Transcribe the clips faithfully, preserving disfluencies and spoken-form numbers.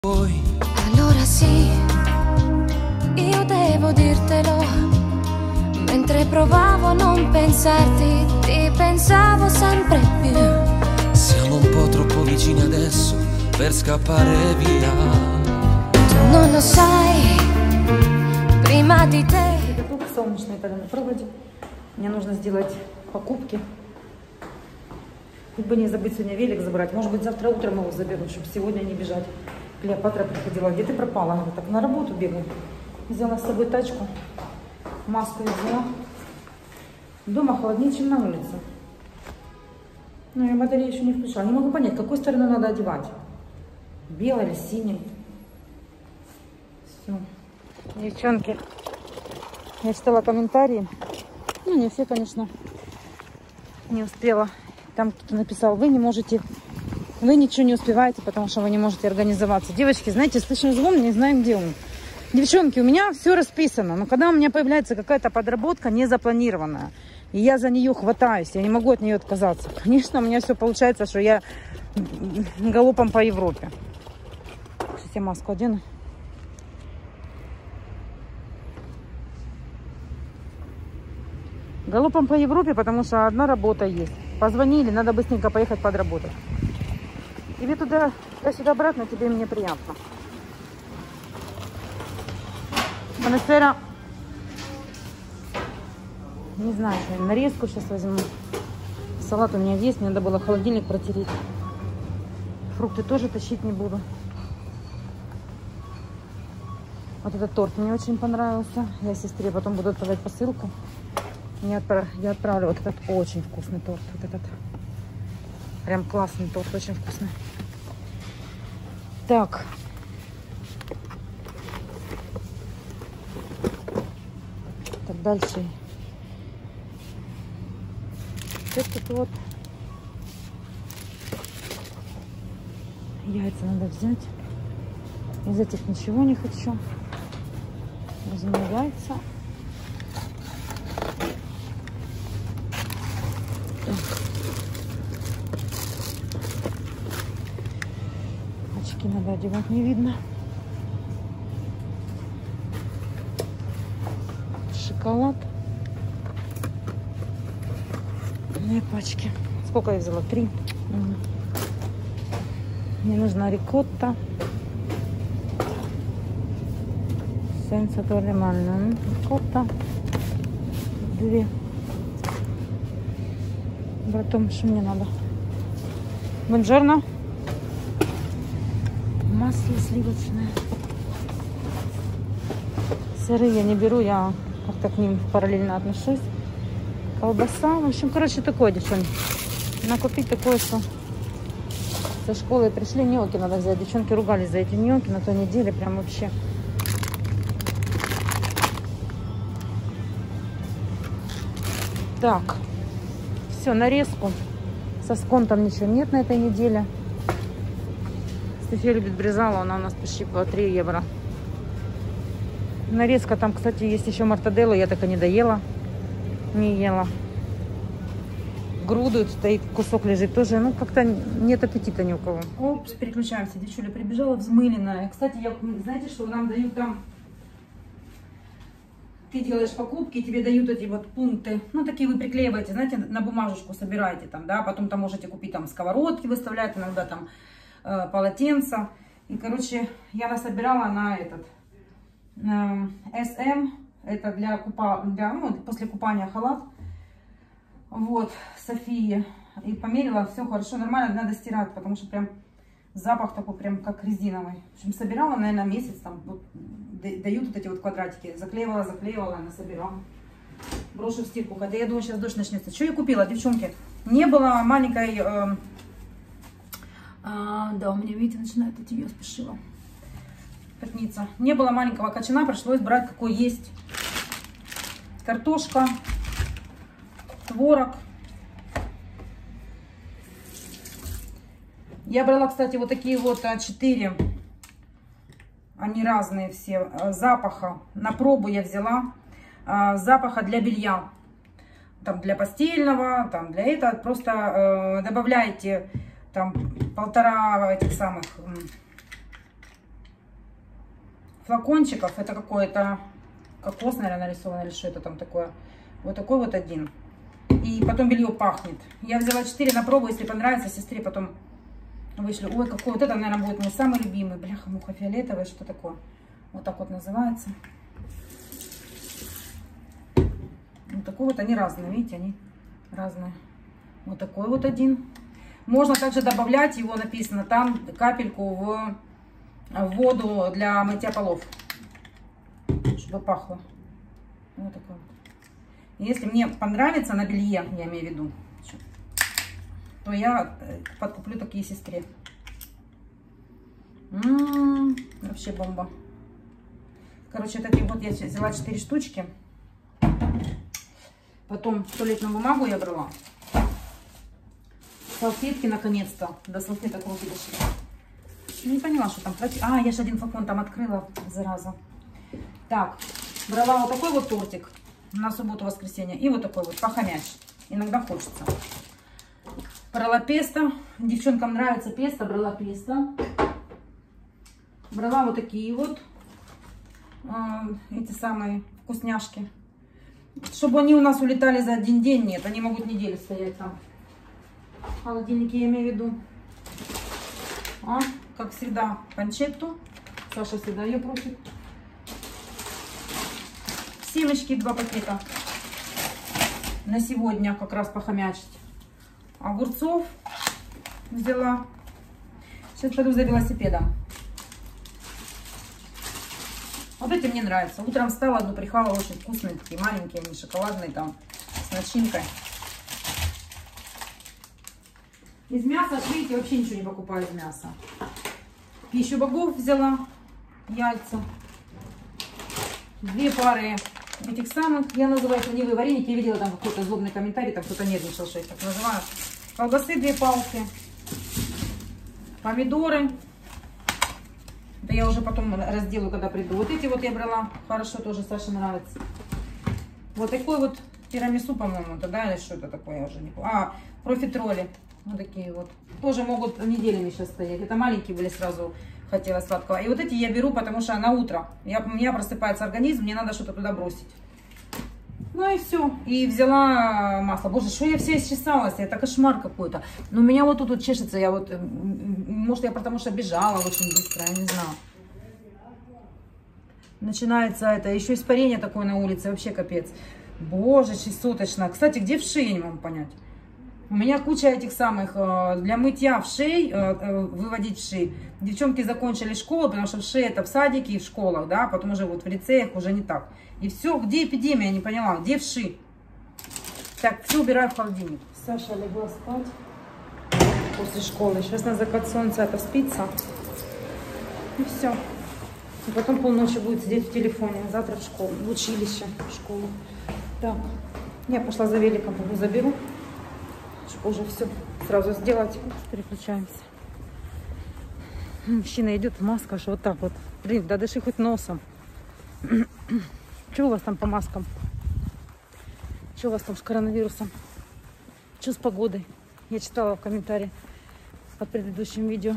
Allora sì, io devo dirtelo, mentre provavo a non pensarti, ti pensavo sempre più. Siamo un po' troppo vicini adesso per scappare via. Tu non lo sai, prima di te. Это тут солнечный тогда на проводе. Мне нужно сделать покупки. Хоть бы не забыть сегодня велик забрать. Может быть, завтра утром его заберу, чтобы сегодня не бежать. Клеопатра приходила. Где ты пропала? Она так на работу бегаю. Взяла с собой тачку. Маску взяла. Дома холоднее, чем на улице. Но я батарею еще не включала. Не могу понять, какой стороной надо одевать. Белой или синей. Все. Девчонки, я читала комментарии. Ну, не все, конечно. Не успела. Там кто-то написал: вы не можете, вы ничего не успеваете, потому что вы не можете организоваться. Девочки, знаете, слышим звон, не знаем, где он. Девчонки, у меня все расписано, но когда у меня появляется какая-то подработка незапланированная, и я за нее хватаюсь, я не могу от нее отказаться. Конечно, у меня все получается, что я галопом по Европе. Сейчас я маску одену. Галопом по Европе, потому что одна работа есть. Позвонили, надо быстренько поехать подработать. Тебе туда, туда-сюда обратно, тебе мне приятно. Монастыря. Не знаю, что нарезку сейчас возьму. Салат у меня есть, мне надо было холодильник протереть. Фрукты тоже тащить не буду. Вот этот торт мне очень понравился. Я сестре потом буду отправлять посылку. Я отправлю, я отправлю вот этот очень вкусный торт. Вот этот. Прям классный торт, очень вкусный. Так. Так, дальше. Вот тут вот. Яйца надо взять. Из этих ничего не хочу. Возьму яйца. Очки надо одевать, не видно. Шоколад. Две пачки. Сколько я взяла? Три. Угу. Мне нужна рикотта. Сенса нормально. Рикотта. Две. Братом, что мне надо? Бонжорно. Масло сливочное. Сыры я не беру, я как-то к ним параллельно отношусь. Колбаса. В общем, короче, такое, девчонки. Накупить такое, что со школы пришли, ньокки надо взять. Девчонки ругались за эти ньокки на той неделе. Прям вообще. Так. Все, нарезку. Со сконтом ничего нет на этой неделе. София любит бризала, она у нас почти по три евро. Нарезка там, кстати, есть еще мортаделла, я так и не доела. Не ела. Груду стоит, кусок лежит тоже. Ну, как-то нет аппетита ни у кого. Опс, переключаемся. Девчуля прибежала взмыленная. Кстати, я, знаете, что нам дают там... Ты делаешь покупки, тебе дают эти вот пункты. Ну, такие вы приклеиваете, знаете, на бумажечку собираете там, да. Потом там можете купить там сковородки, выставляют иногда там э, полотенца. И, короче, я насобирала на этот... эс эм. Это для, купа, для ну, после купания халат. Вот, Софии. И померила, все хорошо, нормально, надо стирать, потому что прям запах такой, прям как резиновый. В общем, собирала, наверное, месяц, там, вот, дают вот эти вот квадратики. Заклеивала, заклеивала, насобирала. Брошу в стирку, хотя я думаю, сейчас дождь начнется. Что я купила, девчонки? Не было маленькой... Э, а, да, у меня, видите, начинает идти, я спешила. Пятница. Не было маленького кочана, пришлось брать какой есть. Картошка, творог. Я брала, кстати, вот такие вот четыре. Они разные все. Запаха. На пробу я взяла. Запаха для белья. Там для постельного, там для этого. Просто э, добавляете там полтора этих самых... флакончиков. Это какое-то кокос, наверное, нарисовано, или что это там такое. Вот такой вот один. И потом белье пахнет. Я взяла четыре на пробу, если понравится, сестре потом вышлю. Ой, какой вот это, наверное, будет мой самый любимый. Бляха-муха, фиолетовый, что такое? Вот так вот называется. Вот такой вот, они разные, видите, они разные. Вот такой вот один. Можно также добавлять, его написано там, капельку в, в воду для мытья полов, чтобы пахло. Вот такой вот. Если мне понравится на белье, я имею в виду, то я подкуплю такие сестре. М-м-м, вообще бомба. Короче, такие вот я взяла четыре штучки. Потом туалетную бумагу я брала. Салфетки, наконец-то. До салфеток руки дошли. Не поняла, что там. А, я же один флакон там открыла, зараза. Так, брала вот такой вот тортик на субботу-воскресенье. И вот такой вот, похомячь. Иногда хочется. Брала песто. Девчонкам нравится песто, брала песто. Брала вот такие вот. Э, эти самые вкусняшки. Чтобы они у нас улетали за один день, нет. Они могут неделю стоять там. В холодильнике я имею в виду. А, как всегда, панчетту. Саша всегда ее просит. Семечки два пакета. На сегодня как раз похомячить. Огурцов взяла. Сейчас пойду за велосипедом. Вот эти мне нравятся. Утром встала, одну прихвала, очень вкусные, такие маленькие, они шоколадные там, с начинкой. Из мяса, видите, вообще ничего не покупаю из мяса. Пищу богов взяла, яйца. Две пары этих самых, я называю ленивые вареники. Я видела там какой-то злобный комментарий, там кто-то нервничал, что я так называю. Колбасы две палки. Помидоры. Да я уже потом разделаю, когда приду. Вот эти вот я брала. Хорошо, тоже Саше нравится. Вот такой вот тирамису, по-моему, да, или что это такое, я уже не помню. А, профитроли. Вот такие вот. Тоже могут неделями сейчас стоять. Это маленькие были сразу, хотела сладкого. И вот эти я беру, потому что на утро. Я, у меня просыпается организм, мне надо что-то туда бросить. Ну и все. И взяла масло. Боже, что я вся исчесалась? Это кошмар какой-то. Но у меня вот тут вот чешется. Я вот, может, я потому что бежала очень быстро, я не знаю. Начинается это, еще испарение такое на улице, вообще капец. Боже, чесоточно. Кстати, где вши, я не могу понять. У меня куча этих самых, для мытья вшей, выводить вши. Девчонки закончили школу, потому что вши это в садике и в школах, да, потом уже вот в лицеях уже не так. И все, где эпидемия, я не поняла, где вши? Так, все убираю в холодильник. Саша легла спать после школы. Сейчас на закат солнца это спится. И все. И потом полночи будет сидеть в телефоне. Завтра в школу, в училище, в школу. Так, я пошла за великом, его заберу. Чтобы уже все сразу сделать. Переключаемся. Мужчина идет в масках, что вот так вот. Блин, да дыши хоть носом. Что у вас там по маскам? Что у вас там с коронавирусом? Что с погодой? Я читала в комментарии под предыдущим видео.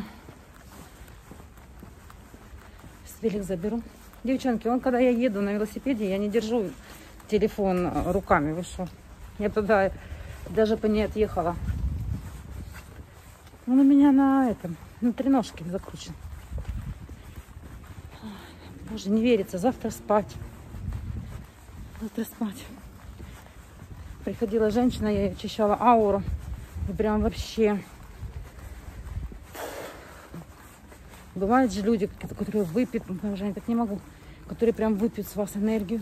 Велик заберу. Девчонки, он когда я еду на велосипеде, я не держу телефон руками. Вы что? Я туда даже по ней отъехала. Он у меня на этом, на треножке закручен. Боже, не верится. Завтра спать. Завтра спать. Приходила женщина, я ей очищала ауру. И прям вообще... Бывают же люди, которые выпьют, я так не могу, которые прям выпьют с вас энергию.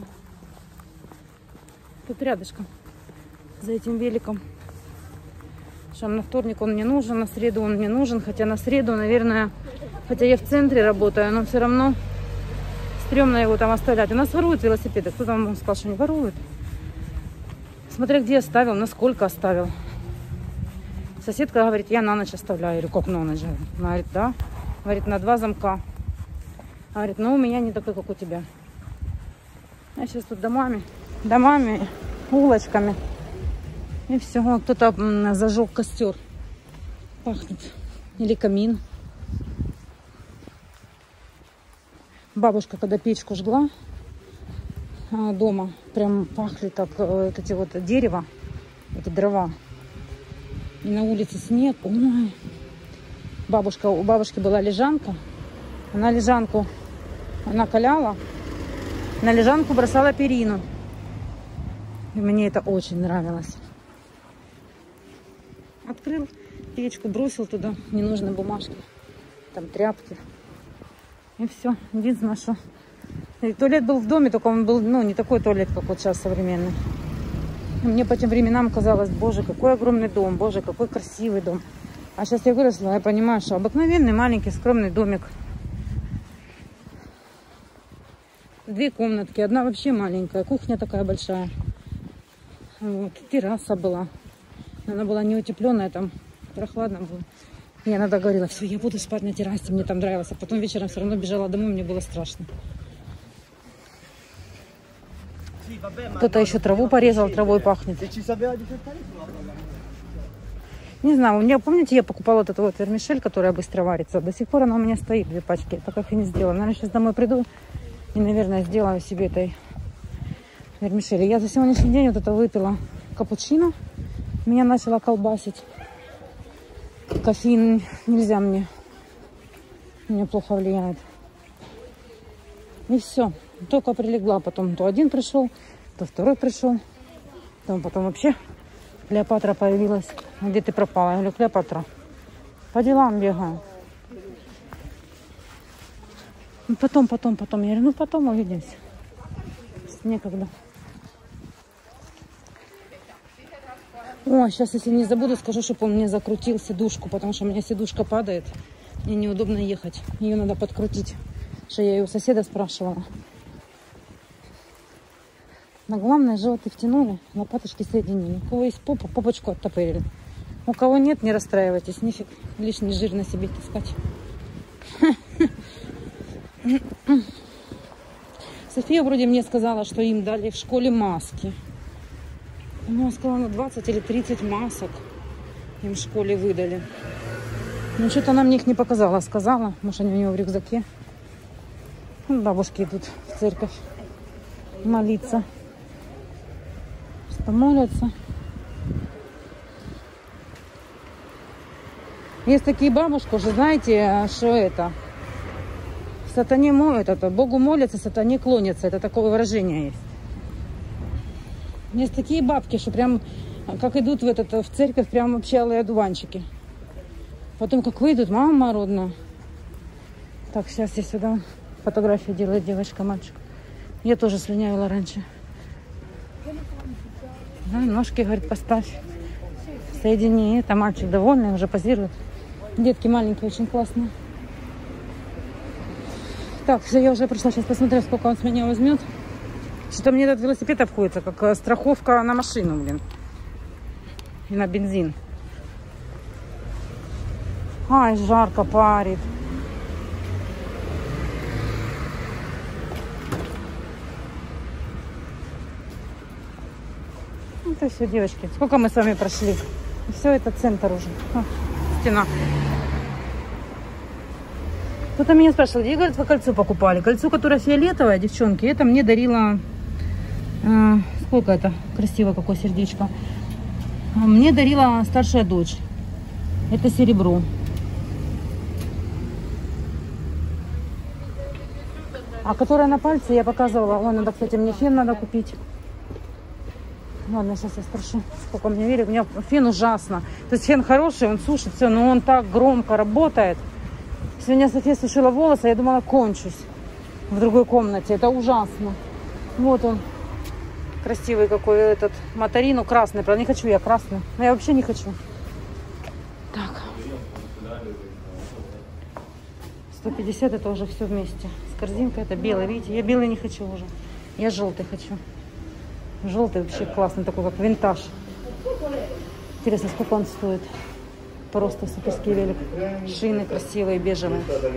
Тут рядышком, за этим великом. Что на вторник он мне нужен, на среду он мне нужен. Хотя на среду, наверное, хотя я в центре работаю, но все равно стрёмно его там оставлять. У нас воруют велосипеды. Кто там сказал, что не воруют? Смотря где оставил, насколько оставил. Соседка говорит, я на ночь оставляю. Я говорю, как на ночь? Она говорит, да. Говорит, на два замка. Говорит, ну у меня не такой, как у тебя. Я сейчас тут домами, домами, улочками. И все. Кто-то зажег костер. Пахнет. Или камин. Бабушка, когда печку жгла дома, прям пахли так вот эти вот дерево, эти дрова. И на улице снег. Ой. Бабушка, у бабушки была лежанка. Она лежанку накаляла. На лежанку бросала перину. И мне это очень нравилось. Открыл печку, бросил туда ненужные бумажки. Там тряпки. И все. Единственное, что... И туалет был в доме, только он был, ну, не такой туалет, как вот сейчас современный. И мне по тем временам казалось, боже, какой огромный дом, боже, какой красивый дом. А сейчас я выросла, я понимаю, что обыкновенный, маленький, скромный домик. Две комнатки, одна вообще маленькая, кухня такая большая. Вот, терраса была. Она была не утепленная, там прохладно было. Я иногда говорила, все, я буду спать на террасе, мне там нравилось. А потом вечером все равно бежала домой, мне было страшно. Кто-то еще траву порезал, травой пахнет. Не знаю, у меня, помните, я покупала вот эту вот вермишель, которая быстро варится. До сих пор она у меня стоит, две пачки. Так как и не сделала. Наверное, сейчас домой приду и, наверное, сделаю себе этой вермишели. Я за сегодняшний день вот это выпила капучино. Меня начало колбасить. Кофеин нельзя мне. Мне плохо влияет. И все. Только прилегла. Потом то один пришел, то второй пришел. Потом, потом вообще Клеопатра появилась. Где ты пропала? Я говорю, Клеопатра, по делам бегаю. Потом, потом, потом. Я говорю, ну потом увидимся. Некогда. О, сейчас, если не забуду, скажу, чтобы он мне закрутил сидушку, потому что у меня сидушка падает. Мне неудобно ехать. Ее надо подкрутить. Что я ее у соседа спрашивала. Но главное, животы втянули, лопаточки соединили. У кого есть попа, попочку оттопырили. У кого нет, не расстраивайтесь. Нифиг лишний жир на себе таскать. София вроде мне сказала, что им дали в школе маски. Она сказала, ну двадцать или тридцать масок им в школе выдали. Ну что-то она мне их не показала. Сказала, может они у него в рюкзаке. Бабушки идут в церковь молиться. Что молятся. Есть такие бабушки, уже знаете, что это? Сатане молят, это Богу молятся, сатане клонятся. Это такое выражение есть. Есть такие бабки, что прям как идут в, этот, в церковь, прям вообще алые одуванчики. Потом как выйдут, мама родная. Так, сейчас я сюда фотографию делает девочка, мальчик. Я тоже слюнявила раньше. Да, ножки, говорит, поставь. Соедини. Это мальчик довольный, уже позирует. Детки маленькие, очень классные. Так, все, я уже пришла. Сейчас посмотрю, сколько он с меня возьмет. Что-то мне этот велосипед обходится, как страховка на машину, блин. И на бензин. Ай, жарко парит. Это все, девочки. Сколько мы с вами прошли? Все, это центр уже. О, стена. Кто-то меня спрашивал, где, говорит, вы кольцо покупали? Кольцо, которое фиолетовое, девчонки, это мне дарила... Э, сколько это? Красиво, какое сердечко. Мне дарила старшая дочь. Это серебро. А которая на пальце, я показывала. Вон, надо, кстати, мне фен надо купить. Ладно, сейчас я спрошу, сколько мне верит. У меня фен ужасно. То есть фен хороший, он сушит все, но он так громко работает. Сегодня София сушила волосы, я думала, кончусь в другой комнате. Это ужасно. Вот он. Красивый какой этот Моторино, красный. Правда, не хочу я красный. Но я вообще не хочу. Так. сто пятьдесят это уже все вместе. С корзинкой это белый. Видите, я белый не хочу уже. Я желтый хочу. Желтый вообще классный, такой как винтаж. Интересно, сколько он стоит. Просто суперский велик. Шины красивые, бежевые.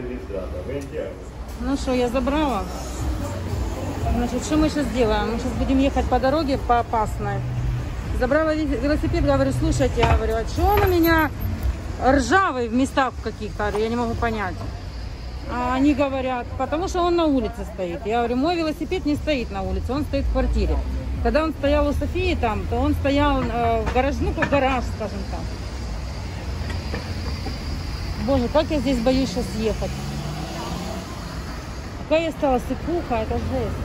Ну что, я забрала. Значит, что мы сейчас делаем? Мы сейчас будем ехать по дороге, по опасной. Забрала велосипед, говорю, слушайте, я говорю, а что он у меня ржавый в местах каких-то? Я не могу понять. А они говорят, потому что он на улице стоит. Я говорю, мой велосипед не стоит на улице, он стоит в квартире. Когда он стоял у Софии там, то он стоял э, в гараж, ну как гараж, скажем так. Боже, как я здесь боюсь сейчас ехать. Какая я стала сыкуха, это жесть.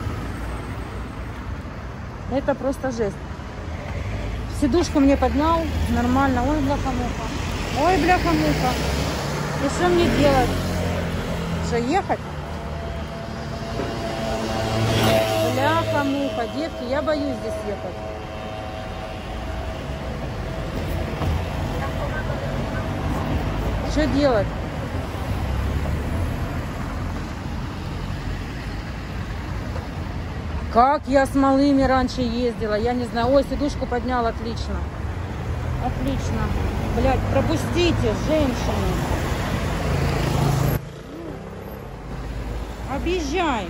Это просто жесть. Сидушку мне поднял, нормально. Ой, бляха-муха. Ой, бляха-муха. И что мне делать? Что, ехать? Бляха-муха, девки, я боюсь здесь ехать. Что делать? Как я с малыми раньше ездила, я не знаю. Ой, сидушку поднял, отлично. Отлично. Блядь, пропустите, женщины. Объезжай.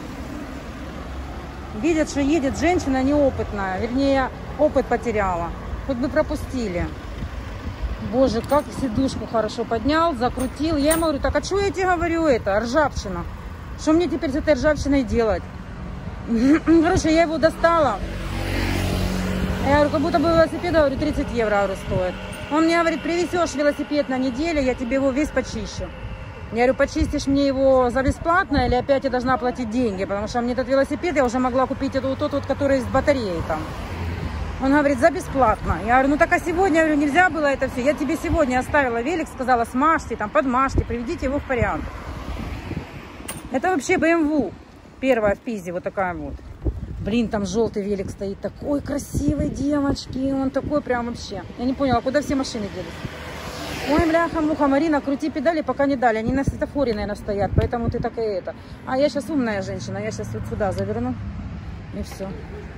Видят, что едет женщина неопытная. Вернее, опыт потеряла. Хоть бы пропустили. Боже, как сидушку хорошо поднял, закрутил. Я ему говорю, так а что я тебе говорю это? Ржавчина. Что мне теперь с этой ржавчиной делать? Короче, я его достала. Я говорю, как будто бы велосипед, говорю, тридцать евро, говорю, стоит. Он мне говорит, привезешь велосипед на неделю, я тебе его весь почищу. Я говорю, почистишь мне его за бесплатно или опять я должна платить деньги? Потому что мне этот велосипед, я уже могла купить этот, тот, вот, который с батареей там. Он говорит, за бесплатно. Я говорю, ну так а сегодня, я говорю, нельзя было это все. Я тебе сегодня оставила велик, сказала, смажьте, там, подмажьте, приведите его в порядок. Это вообще бэ эм вэ. Первая в Пизе, вот такая вот. Блин, там желтый велик стоит. Такой красивый, девочки. Он такой прям вообще. Я не поняла, куда все машины делись. Ой, бляха-муха, Марина, крути педали, пока не дали. Они на светофоре, наверное, стоят. Поэтому ты так и это. А я сейчас умная женщина. Я сейчас вот сюда заверну. И все.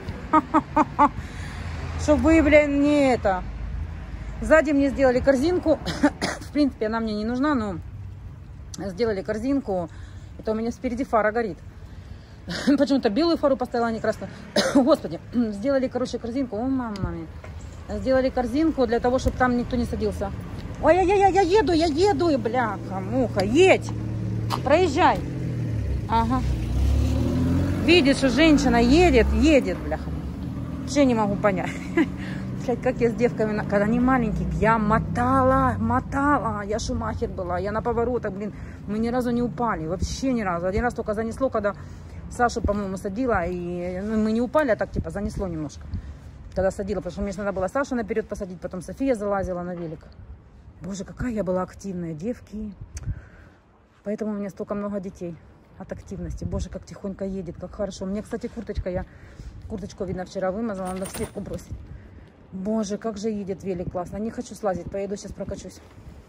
Чтобы, блин, не это. Сзади мне сделали корзинку. В принципе, она мне не нужна, но сделали корзинку. Это у меня спереди фара горит. Почему-то белую фару поставила, а не красную. Господи, сделали, короче, корзинку. О, мама мия. Сделали корзинку для того, чтобы там никто не садился. Ой-ой-ой, я еду, я еду. И бляха, муха, едь. Проезжай. Ага. Видишь, что женщина едет, едет, бляха. Вообще не могу понять. Как я с девками, когда они маленькие, я мотала, мотала. Я шумахер была, я на поворотах, блин. Мы ни разу не упали, вообще ни разу. Один раз только занесло, когда Сашу, по-моему, садила. И ну, мы не упали, а так типа занесло немножко. Когда садила, потому что мне надо было Сашу наперед посадить, потом София залазила на велик. Боже, какая я была активная, девки. Поэтому у меня столько много детей от активности. Боже, как тихонько едет, как хорошо. У меня, кстати, курточка, я курточку, видно, вчера вымазала, надо в стирку бросить. Боже, как же едет велик классно. Не хочу слазить, поеду сейчас прокачусь.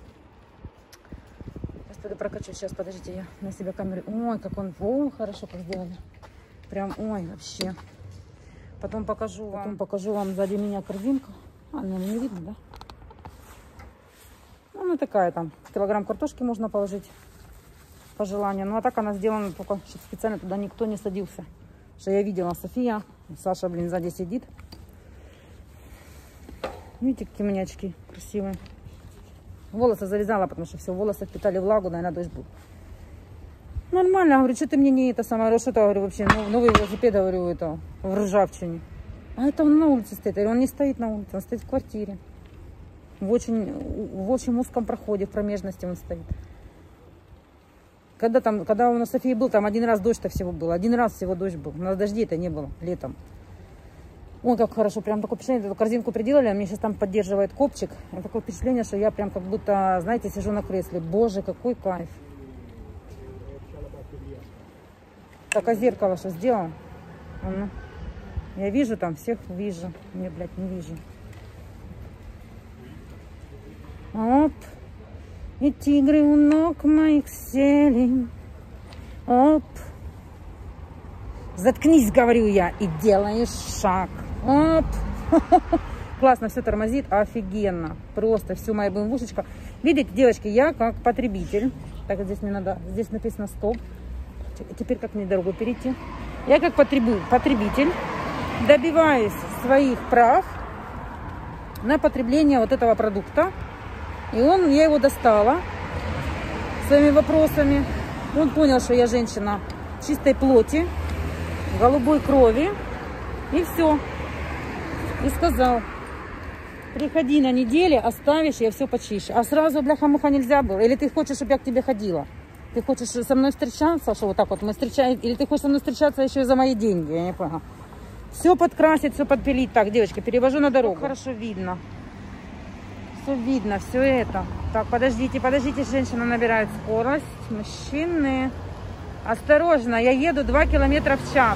Сейчас пойду прокачусь, сейчас, подождите, я на себя камеру. Ой, как он, о, хорошо, как сделали. Прям, ой, вообще. Потом покажу вам, Потом покажу вам сзади меня корзинку. А, ну, не видно, да? Ну, она такая там, килограмм картошки можно положить по желанию. Ну, а так она сделана только, чтобы специально туда никто не садился. Что я видела, София, Саша, блин, сзади сидит. Видите, какие у меня очки красивые. Волосы завязала, потому что все, волосы впитали влагу, наверное, дождь был. Нормально, говорю, что ты мне не это самое, что-то, говорю, вообще, новый велосипед, говорю, это, в ржавчине. А это он на улице стоит, он не стоит на улице, он стоит в квартире. В очень, в очень узком проходе, в промежности он стоит. Когда там, когда у нас Софии был, там один раз дождь-то всего был, один раз всего дождь был. У нас дождей-то не было летом. Ой, как хорошо, прям такое впечатление, эту корзинку приделали, а мне сейчас там поддерживает копчик. Такое впечатление, что я прям как будто, знаете, сижу на кресле. Боже, какой кайф. Так, а зеркало что сделал? Ну, я вижу там, всех вижу. Не, блядь, не вижу. Оп. И тигры у ног моих сели. Оп. Заткнись, говорю я, и делаешь шаг. Оп. Классно все тормозит, офигенно. Просто всю мою бэмвушечка. Видите, девочки, я как потребитель. Так, здесь мне надо, здесь написано стоп. Теперь как мне дорогу перейти? Я как потребитель добиваюсь своих прав на потребление вот этого продукта. И он, я его достала своими вопросами. Он понял, что я женщина чистой плоти, голубой крови. И все. И сказал: приходи на неделю, оставишь, я все почищу. А сразу, бляха-муха, нельзя было. Или ты хочешь, чтобы я к тебе ходила? Ты хочешь со мной встречаться, что вот так вот мы встречаем? Или ты хочешь со мной встречаться еще и за мои деньги? Я не поняла. Все подкрасить, все подпилить. Так, девочки, перевожу на дорогу. Как хорошо видно. Все видно, все это. Так, подождите, подождите, женщина набирает скорость. Мужчины. Осторожно, я еду два километра в час.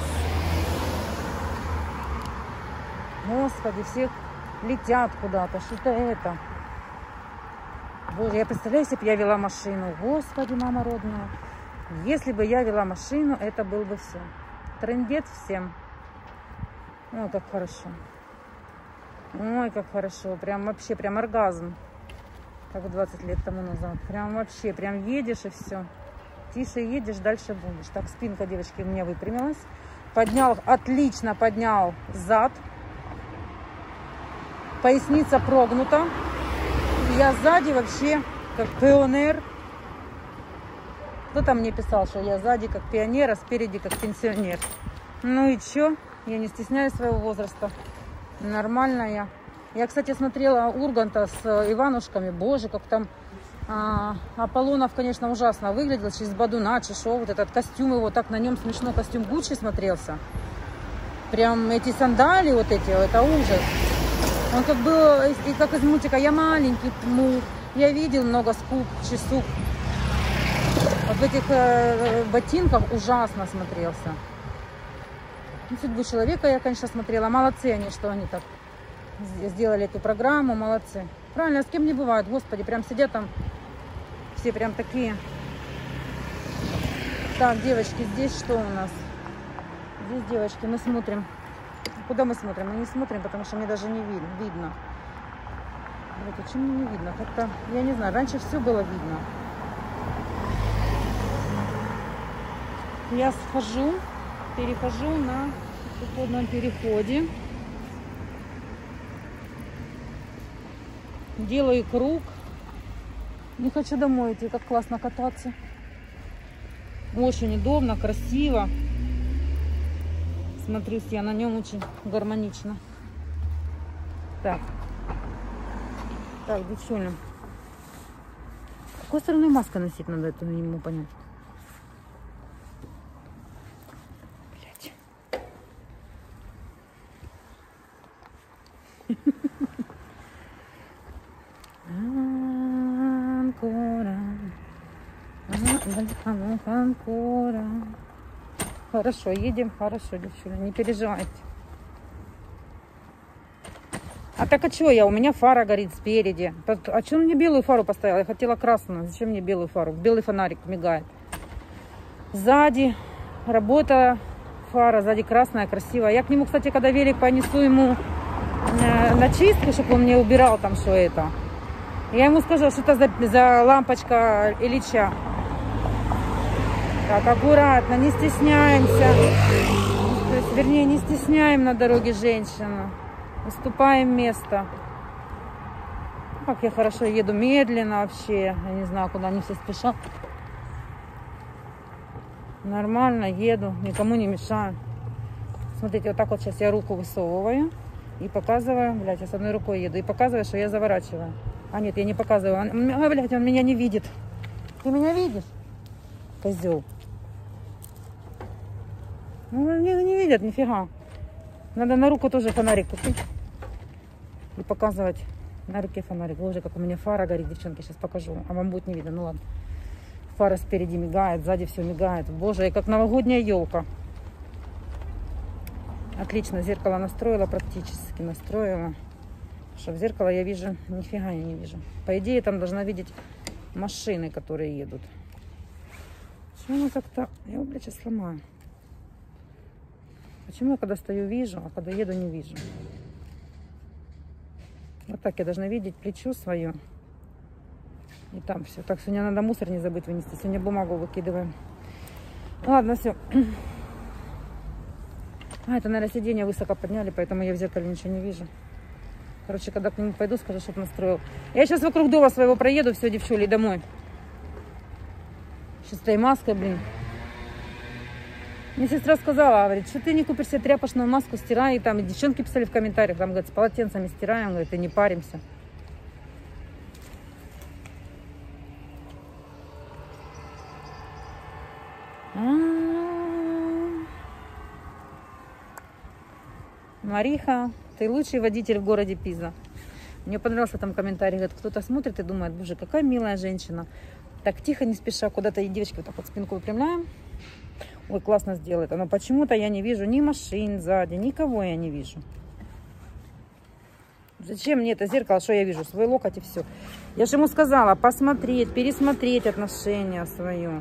Господи, все летят куда-то, что-то это. Боже, я представляю, если бы я вела машину. Господи, мама родная. Если бы я вела машину, это был бы все. Трындец всем. Ой, как хорошо. Ой, как хорошо. Прям вообще, прям оргазм. Как двадцать лет тому назад. Прям вообще, прям едешь и все. Тише едешь, дальше будешь. Так, спинка, девочки, у меня выпрямилась. Поднял, отлично поднял зад. Поясница прогнута. Я сзади вообще как пионер. Кто-то мне писал, что я сзади как пионер, а спереди как пенсионер. Ну и чё? Я не стесняюсь своего возраста. Нормально я. Я, кстати, смотрела Урганта с Иванушками. Боже, как там а, Аполлонов, конечно, ужасно выглядел. Через Бадуна, Чешо. Вот этот костюм его, так на нем смешно костюм Гуччи смотрелся. Прям эти сандали вот эти, это ужас. Он как был, и как из мультика «Я маленький му». Я видел много скуп, чесук. Вот в этих э, ботинках ужасно смотрелся. Ну, судьбу человека я, конечно, смотрела. Молодцы они, что они так сделали эту программу. Молодцы. Правильно, с кем не бывает. Господи, прям сидят там все прям такие. Так, девочки, здесь что у нас? Здесь, девочки, мы смотрим. Куда мы смотрим? Мы не смотрим, потому что мне даже не видно. видно. Вот, почему мне не видно? Как-то, я не знаю, раньше все было видно. Я схожу, перехожу на пешеходном переходе. Делаю круг. Не хочу домой идти, как классно кататься. Очень удобно, красиво. Смотрюсь я на нем очень гармонично. Так. Так, девчонки. Какой стороной маска носить надо, это не могу понять. Блять. Хорошо, едем, хорошо, девчонки, не переживайте. А так а что я? У меня фара горит спереди. А что мне белую фару поставила? Я хотела красную. Зачем мне белую фару? Белый фонарик мигает. Сзади работа фара, сзади красная, красивая. Я к нему, кстати, когда велик понесу ему э, на чистку, чтобы он мне убирал там все это. Я ему скажу, что это за, за лампочка Ильича. Так, аккуратно, не стесняемся. То есть, вернее, не стесняем на дороге женщину. Уступаем место. Как я хорошо еду, медленно вообще. Я не знаю, куда они все спешат. Нормально еду, никому не мешаю. Смотрите, вот так вот сейчас я руку высовываю и показываю. Блядь, я с одной рукой еду и показываю, что я заворачиваю. А нет, я не показываю. Он, а, блядь, он меня не видит. Ты меня видишь? Козел. Ну, не, не видят, нифига. Надо на руку тоже фонарик купить. И показывать на руке фонарик. Боже, как у меня фара горит, девчонки, сейчас покажу. А вам будет не видно, ну ладно. Фара спереди мигает, сзади все мигает. Боже, я как новогодняя елка. Отлично, зеркало настроила, практически настроила. Что в зеркало я вижу, нифига я не вижу. По идее, там должна видеть машины, которые едут. Почему она как-то... Я его, блядь, сейчас сломаю. Почему я когда стою вижу, а когда еду не вижу? Вот так я должна видеть плечо свое. И там все. Так, сегодня надо мусор не забыть вынести. Сегодня бумагу выкидываем. Ладно, все. А, это, наверное, сиденье высоко подняли, поэтому я в зеркале ничего не вижу. Короче, когда к нему пойду, скажу, чтобы настроил. Я сейчас вокруг дома своего проеду, все, девчули, домой. Сейчас с этой маской, блин. Мне сестра сказала, говорит, что ты не купишь себе тряпочную маску, стирай. И там и девчонки писали в комментариях, там, говорит, с полотенцами стираем, говорит, и не паримся. Мариха, ты лучший водитель в городе Пиза. Мне понравился там комментарий, говорит, кто-то смотрит и думает, боже, какая милая женщина. Так тихо, не спеша, куда-то и девочки вот так вот спинку выпрямляем. Ой, классно сделает. Но почему-то я не вижу ни машин сзади, никого я не вижу. Зачем мне это зеркало, что я вижу? Свой локоть и все. Я же ему сказала посмотреть, пересмотреть отношения свое.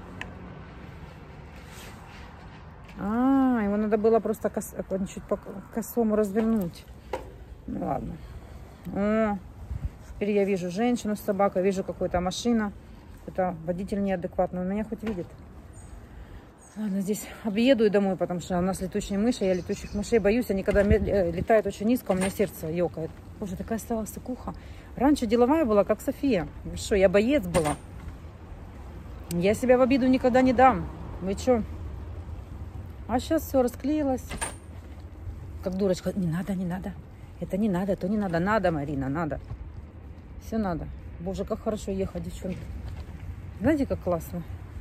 А, его надо было просто кос... чуть по косому развернуть. Ну ладно. О, теперь я вижу женщину с собакой, вижу какую-то машину. Это водитель неадекватный, он меня хоть видит. Ладно, здесь объеду и домой, потому что у нас летучие мыши, я летучих мышей боюсь, они когда летают очень низко, у меня сердце ёкает. Боже, такая стала сыкуха. Раньше деловая была, как София. Вы что, я боец была. Я себя в обиду никогда не дам. Вы что? А сейчас все расклеилось. Как дурочка. Не надо, не надо. Это не надо, то не надо. Надо, Марина, надо. Все надо. Боже, как хорошо ехать, девчонки. Знаете, как классно?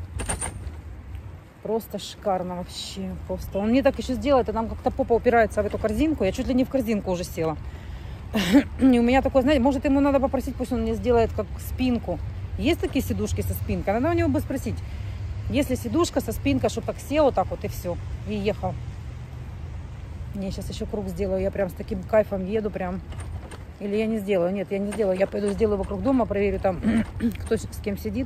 Просто шикарно вообще. Просто. Он мне так еще сделает, а там как-то попа упирается в эту корзинку. Я чуть ли не в корзинку уже села. И у меня такое, знаете, может, ему надо попросить, пусть он мне сделает как спинку. Есть такие сидушки со спинкой? Надо у него бы спросить. Если сидушка со спинкой, чтобы так сел вот так вот и все. И ехал. Не, сейчас еще круг сделаю. Я прям с таким кайфом еду прям. Или я не сделаю? Нет, я не сделаю. Я пойду сделаю вокруг дома, проверю там, кто с кем сидит.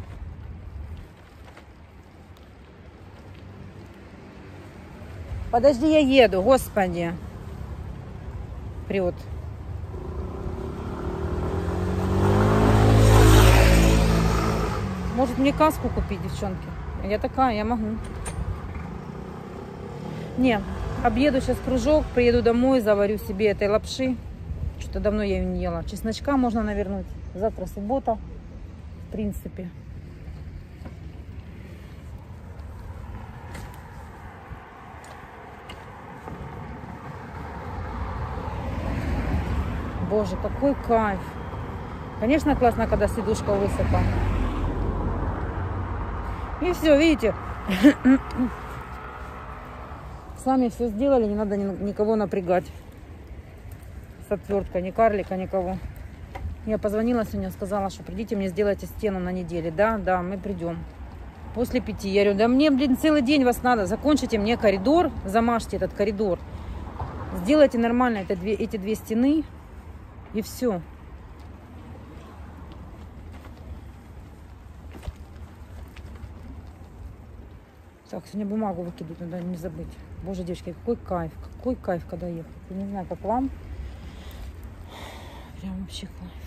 Подожди, я еду, господи. Прет. Может, мне каску купить, девчонки? Я такая, я могу. Не, объеду сейчас кружок, приеду домой, заварю себе этой лапши. Что-то давно я ее не ела. Чесночка можно навернуть. Завтра суббота, в принципе. Боже, какой кайф. Конечно, классно, когда сидушка высоко. И все, видите. Сами все сделали, не надо никого напрягать. С отверткой, ни карлика, никого. Я позвонила сегодня, сказала, что придите, мне сделайте стену на неделе. Да, да, мы придем. После пяти. Я говорю, да мне, блин, целый день вас надо. Закончите мне коридор, замажьте этот коридор. Сделайте нормально это, две, эти две стены. И все. Так, сегодня бумагу выкидывать, надо не забыть. Боже, девочки, какой кайф. Какой кайф, когда ехать. Я не знаю, как вам. Прям вообще кайф.